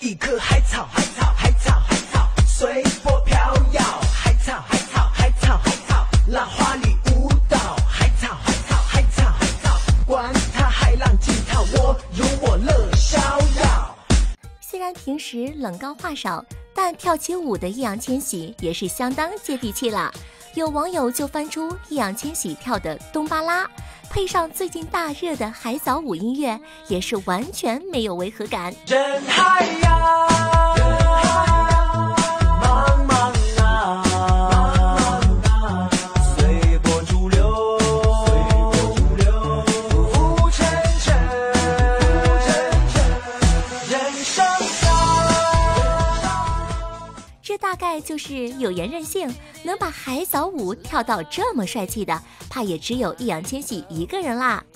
一棵海草，海草，海草，海草，随波飘摇。海草，海草，海草，海草，浪花里舞蹈。海草，海草，海草，海草，管它海浪惊涛，我有我乐逍遥。 虽然平时冷高话少，但跳起舞的易烊千玺也是相当接地气了。有网友就翻出易烊千玺跳的《东巴拉》，配上最近大热的海藻舞音乐，也是完全没有违和感。 人海呀，茫茫啊，随波逐流，浮沉沉，人生这大概就是有颜任性，能把海藻舞跳到这么帅气的，怕也只有易烊千玺一个人啦。